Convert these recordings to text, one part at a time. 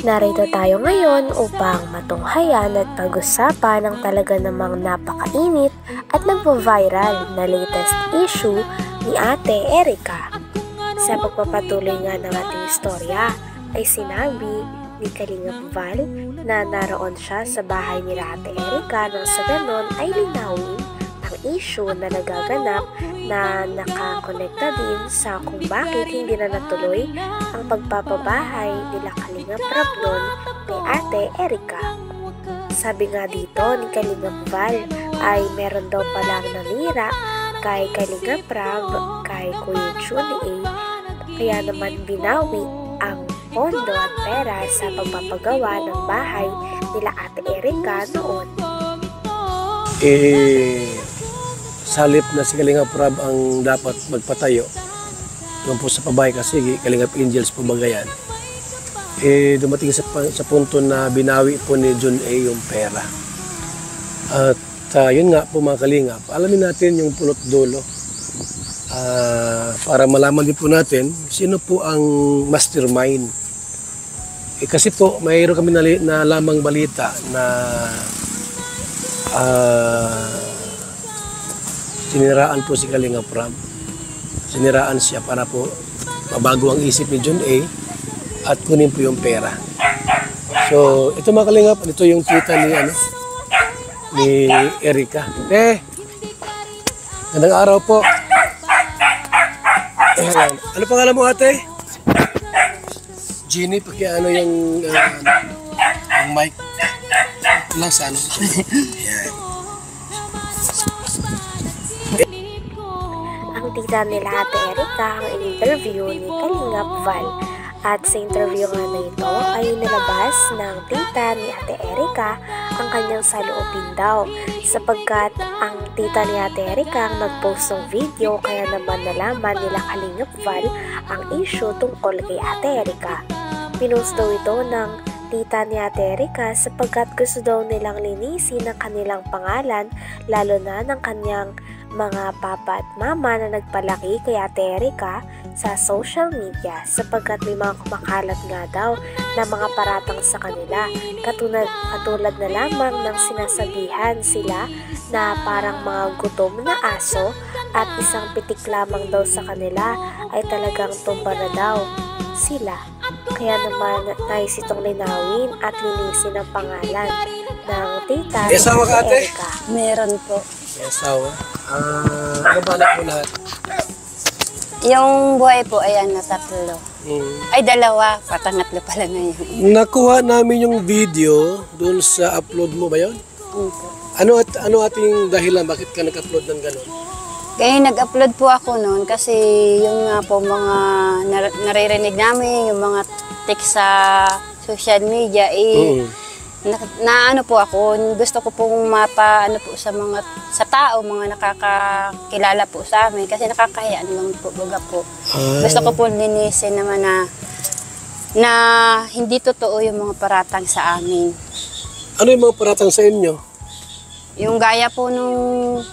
Narito tayo ngayon upang matunghayan at pag-usapan ang talaga namang napakainit at nagpo-viral na latest issue ni Ate Erica. Sa pagpapatuloy nga ng ating istorya ay sinabi ni Kalingap Val na naroon siya sa bahay ni Ate Erica nang sa ganon ay linawin ang issue na nagaganap na nakakonekta din sa kung bakit hindi na natuloy ang pagpapabahay nila Kalingap Rablon kay Ate Erica. Sabi nga dito ni Kalingap Val ay meron daw palang nanira kay Kalingap Rab, kay Kuya June A, kaya naman binawi ang pondo at pera sa pagpapagawa ng bahay nila Ate Erica noon. Salip na si Kalingap Rab ang dapat magpatayo doon po sa pabahay kasi Kalingap Angels po bagayan. Dumating sa punto na binawi po ni John A yung pera. At yun nga po mga Kalingap, alamin natin yung pulot dulo para malaman din po natin sino po ang mastermind. Kasi po mayroon kami na lamang balita na siniraan po si Kalingap Rab. Siniraan siya para po mabago ang isip ni John A at kunin po yung pera. So, ito mga Kalingap, ito yung tita ni Erica. Gandang araw po. Ano pangalan mo, ate? Jeannie, pakiano yung mic lang sa ano. Ang tita nila Ate Erica ang in-interview ni Kalingap Val. At sa interview nga na ito ay nilabas ng tita ni Ate Erica ang kanyang saloobin daw sapagkat ang tita ni Ate Erica ang nag-post ng video kaya naman nalaman nila Kalingap Val ang issue tungkol kay Ate Erica. Pinost daw ito ng tita ni Ate Erica sapagkat gusto daw nilang linisin ang kanilang pangalan lalo na ng kanyang mga papa at mama na nagpalaki kay Ate Erica sa social media sapagkat may mga kumakalat nga daw na mga paratang sa kanila katulad na lamang ng sinasabihan sila na parang mga gutom na aso at isang pitik lamang daw sa kanila ay talagang tumba na daw sila. Kaya naman nais itong linawin at linisin ang pangalan ng tita ni Ate Erica. Meron po. May asawa. Ano ba anak mo lahat? Yung buhay po, ayan, na tatlo. Ay, dalawa. Patangatlo pala na yun. Nakuha namin yung video doon sa upload mo ba yun? Ano ating dahilan? Bakit ka nag-upload ng gano'n? Kaya nag-upload po ako noon kasi yung nga po mga naririnig namin, yung mga text sa social media, ano po ako, gusto ko pong ano po sa tao, mga nakakakilala po sa amin kasi nakakahiya naman po, baga po. Gusto ko po linisin naman na hindi totoo yung mga paratang sa amin. Ano yung mga paratang sa inyo? Yung gaya po nung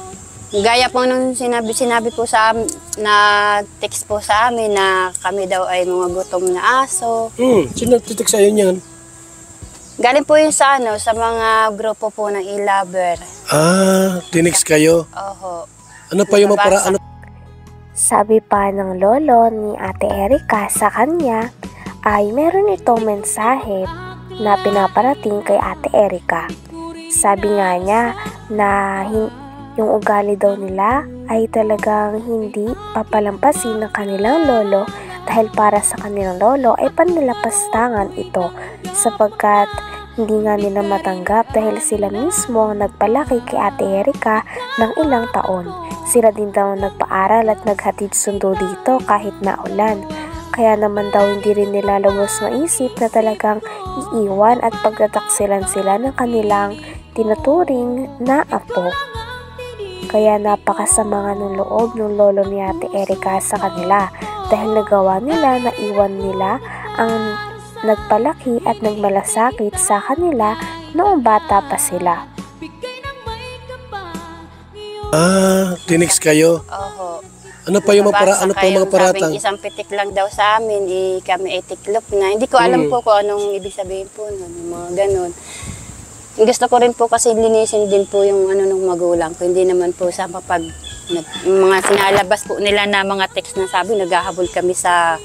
sinabi po sa amin, na text po sa amin na kami daw ay mga gutom na aso. Sino nagtitik sa inyo yan? Galing po yun sa mga grupo po ng e-lover. Tinext kayo? Oho. Ano pa yung mga Sabi pa ng lolo ni Ate Erica sa kanya ay meron itong mensahe na pinaparating kay Ate Erica. Sabi nga niya na yung ugali daw nila ay talagang hindi papalampasin ng kanilang lolo dahil para sa kanilang lolo ay panlalapastangan ito sapagkat hindi nga nila matanggap dahil sila mismo ang nagpalaki kay Ate Erica ng ilang taon. Sila din daw nagpaaral at naghatid sundo dito kahit naulan. Kaya naman daw hindi rin nila lubos maisip na talagang iiwan at pagtataksilan sila ng kanilang tinuturing na apo. Kaya napakasama nga ng loob ng lolo ni Ate Erica sa kanila dahil nagawa nila na iwan nila ang nagpalaki at nagmalasakit sa kanila noong bata pa sila. Tinext kayo? Oho. Ano pa yung Nabasa ano pa yung mga kayong paratang? sabing isang pitik lang daw sa amin, kami ay tiklop na. Hindi ko alam po kung anong ibig sabihin po nun, yung mga ganun. Gusto ko rin po kasi linisin din po yung ano ng magulang ko. Hindi naman po sa yung mga sinalabas po nila na mga text na sabi, naghahabol kami sa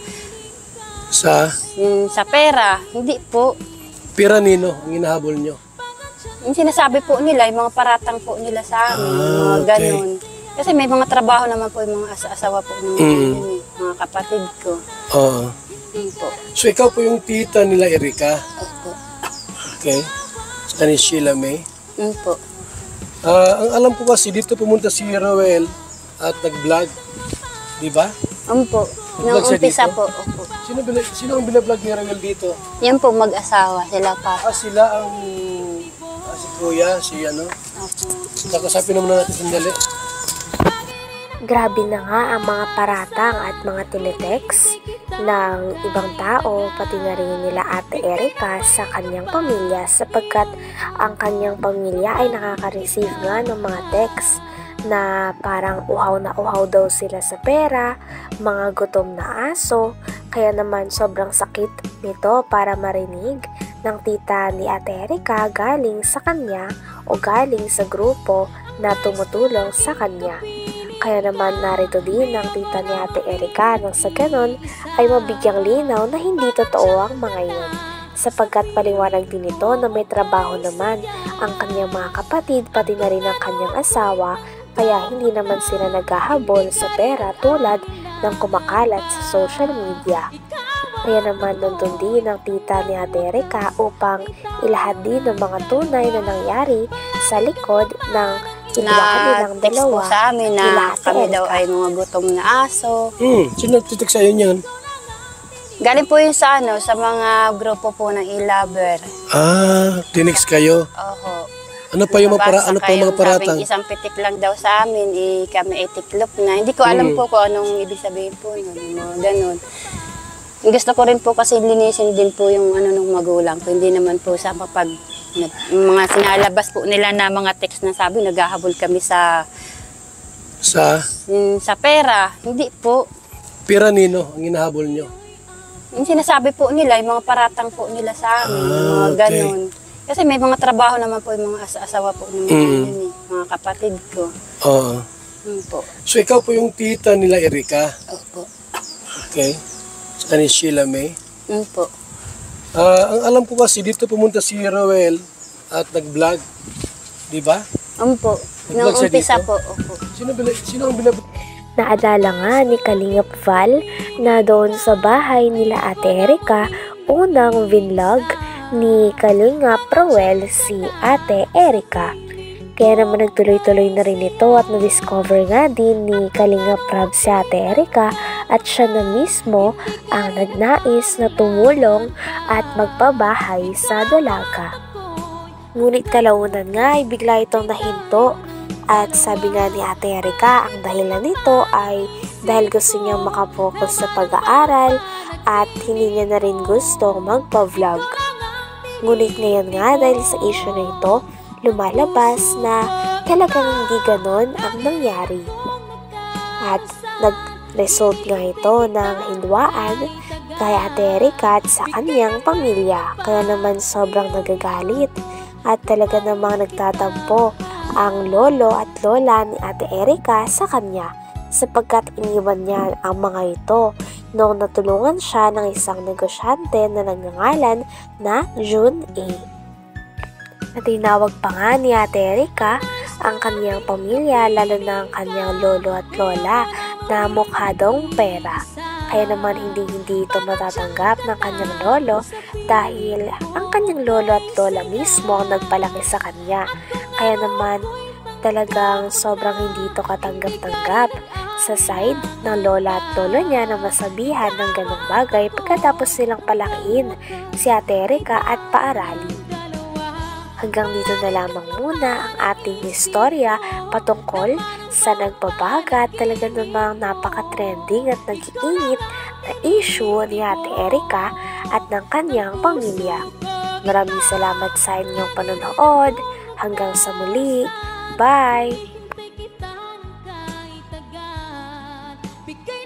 pera. Hindi po. Pira nino ang hinahabol nyo? Yung sinasabi po nila, yung mga paratang po nila sa amin, yung mga ganun. Kasi may mga trabaho naman po yung mga asawa po ng mga kapatid ko. Oo. Po. So ikaw po yung tita nila Erika? Opo. Okay. Sa ni Sheila May? Po. Ang alam ko kasi dito pumunta si Roel at nag-vlog. Di ba? Po. Nung Nag-vlog siya umpisa dito? po. Opo. Sino ang binablog ni Roel dito? Yan po, mag-asawa. Sila pa. Sila ang si Kuya, si ano. Opo. Nakasapin naman natin sandali. Grabe na nga ang mga paratang at mga teletext ng ibang tao, pati na rin nila Ate Erika sa kanyang pamilya sapagkat ang kanyang pamilya ay nakaka-receive nga ng mga text na parang uhaw na uhaw daw sila sa pera, mga gutom na aso, kaya naman sobrang sakit nito para marinig ng tita ni Ate Erika galing sa kanya o galing sa grupo na tumutulong sa kanya. Kaya naman narito din ang tita ni Ate Erika nang sa ganon ay mabigyang linaw na hindi totoo ang mga iyon. Sapagkat paliwanag din ito na may trabaho naman ang kanyang mga kapatid pati na rin ang kanyang asawa kaya hindi naman sila naghahabol sa pera tulad ng kumakalat sa social media. Kaya naman nandun din ang tita ni Ate Erika upang ilahad din ng mga tunay na nangyari sa likod ng Na text po sa amin na kami daw ay mga gutom na aso. Sino nagtitik sa iyo niyan? Galing po yun sa sa mga grupo po ng e-lover. Tinext kayo? Oho. Ano pa yung mga paratang? Sabing isang pitik lang daw sa amin, kami ay tiklop na. Hindi ko alam po kung anong ibig sabihin po nun, mga ganun. Gusto ko rin po kasi linisin din po yung ano ng magulang ko. Hindi naman po sa mga sinalabas po nila na mga text na sabi, naghahabol kami sa pera. Hindi po. Pira nino ang hinahabol nyo? Yung sinasabi po nila, yung mga paratang po nila sa amin, yung mga ganun. Kasi may mga trabaho naman po yung mga asawa po ng mga kapatid ko. Oo. Po. So ikaw po yung tita nila Erika? Opo. Okay. Sa ni Sheila May? Po. Ang alam ko kasi dito pumunta si Roel at nag-vlog. Di ba? Po. Nung umpisa po. Opo. Sino ang binablog? Naalala nga ni Kalingap Val na doon sa bahay nila Ate Erika, unang vinlog ni Kalingap Roel si Ate Erika. Kaya naman nagtuloy-tuloy na rin ito at na-discover nga din ni Kalingap Rob si Ate Erika at siya na mismo ang nagnais na tumulong at magpabahay sa dalaga. Ngunit kalaunan nga ay bigla itong nahinto at sabi nga ni Ate Erika ang dahilan nito ay dahil gusto niyang makapokus sa pag-aaral at hindi niya na rin gustong magpa-vlog. Ngunit ngayon nga dahil sa issue na ito, lumalabas na talagang hindi ganon ang nangyari. At nag-result nga ito ng hindwaan kay Ate Erika at sa kanyang pamilya. Kaya naman sobrang nagagalit at talaga namang nagtatampo ang lolo at lola ni Ate Erika sa kanya sapagkat iniwan niya ang mga ito noong natulungan siya ng isang negosyante na nagngangalan na June A. At tinawag pa nga ni Ate Erika ang kanyang pamilya lalo na ang kanyang lolo at lola na mukha daw pera. Kaya naman hindi ito matatanggap ng kanyang lolo dahil ang kanyang lolo at lola mismo ang nagpalaki sa kanya. Kaya naman talagang sobrang hindi ito katanggap-tanggap sa side ng lola at lolo niya na masabihan ng ganong bagay pagkatapos silang palakihin si Ate Erika at paaralin. Hanggang dito na lamang muna ang ating istorya patungkol sa nagbabaga at talaga namang napaka-trending at nag-iinit na issue ni Ate Erika at ng kanyang pamilya. Maraming salamat sa inyong panonood. Hanggang sa muli. Bye! Bigay